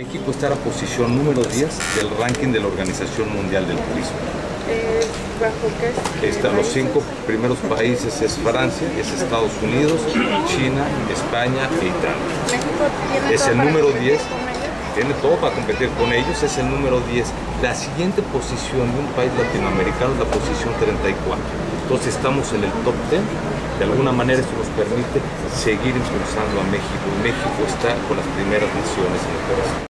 México está en la posición número 10 del ranking de la Organización Mundial del Turismo. ¿Bajo qué? Los 5 primeros países es Francia, es Estados Unidos, China, España e Italia. México tiene Es todo el para número competir 10, con ellos. tiene todo para competir con ellos, es el número 10. La siguiente posición de un país latinoamericano es la posición 34. Entonces estamos en el top 10. De alguna manera esto nos permite seguir impulsando a México. Y México está con las primeras naciones en el corazón.